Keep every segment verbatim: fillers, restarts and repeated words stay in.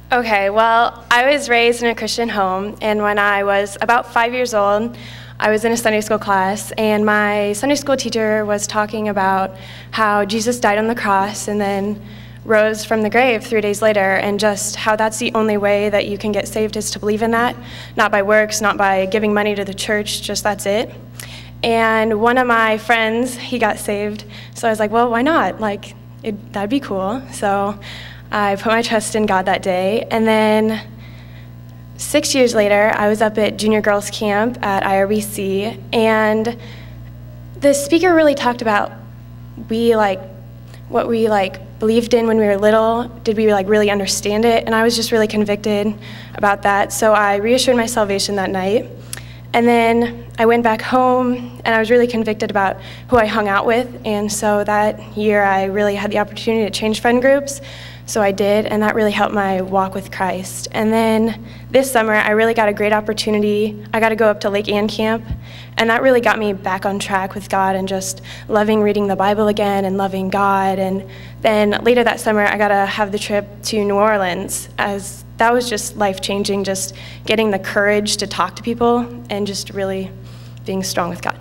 Okay, well, I was raised in a Christian home, and when I was about five years old, I was in a Sunday school class, and my Sunday school teacher was talking about how Jesus died on the cross and then rose from the grave three days later, and just how that's the only way that you can get saved is to believe in that, not by works, not by giving money to the church, just that's it. And one of my friends, he got saved, so I was like, well, why not? Like, it, that'd be cool. So I put my trust in God that day, and then six years later, I was up at junior girls camp at I R B C, and the speaker really talked about we like what we like believed in when we were little. Did we like really understand it? And I was just really convicted about that. So I reassured my salvation that night, and then I went back home, and I was really convicted about who I hung out with. And so that year, I really had the opportunity to change friend groups. So I did, and that really helped my walk with Christ. And then this summer, I really got a great opportunity. I got to go up to Lake Ann Camp, and that really got me back on track with God and just loving reading the Bible again and loving God. And then later that summer, I got to have the trip to New Orleans, as that was just life-changing, just getting the courage to talk to people and just really being strong with God.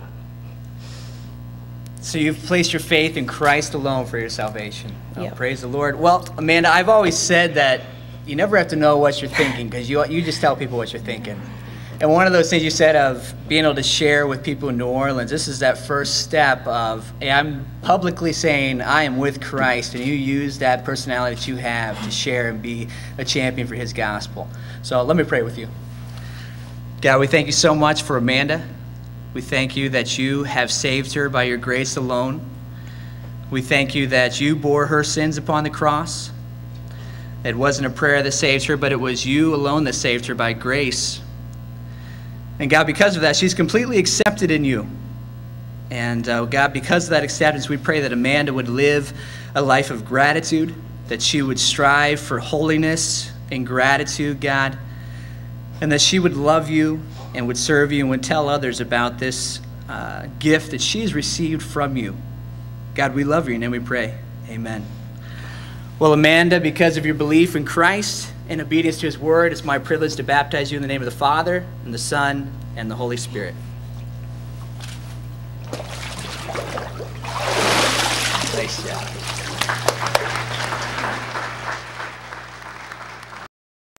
So you've placed your faith in Christ alone for your salvation. Oh, yep. Praise the Lord. Well, Amanda, I've always said that you never have to know what you're thinking, because you, you just tell people what you're thinking. And one of those things you said of being able to share with people in New Orleans, this is that first step of, hey, I'm publicly saying I am with Christ, and you use that personality that you have to share and be a champion for his gospel. So let me pray with you. God, we thank you so much for Amanda. We thank you that you have saved her by your grace alone. We thank you that you bore her sins upon the cross. It wasn't a prayer that saved her, but it was you alone that saved her by grace. And God, because of that, she's completely accepted in you. And uh, God, because of that acceptance, we pray that Amanda would live a life of gratitude, that she would strive for holiness and gratitude, God, and that she would love you and would serve you and would tell others about this uh, gift that she's received from you. God, we love you, and we pray. Amen. Well, Amanda, because of your belief in Christ and obedience to his word, it's my privilege to baptize you in the name of the Father, and the Son, and the Holy Spirit. Nice job.